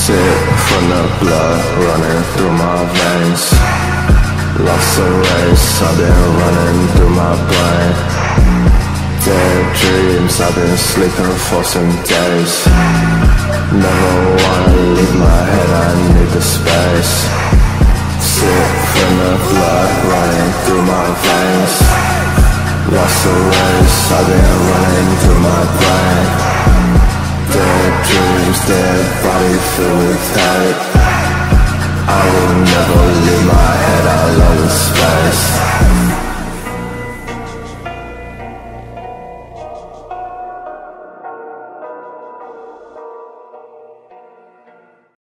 Sick from the blood running through my veins. Lost the race, I've been running through my brain. Dead dreams, I've been sleeping for some days. Never wanna leave my head, I need the space. Sick from the blood running through my veins. Lost the race, I've been running through my brain. Dead dreams, dead body filled with hate. I will never leave my head, I love the space.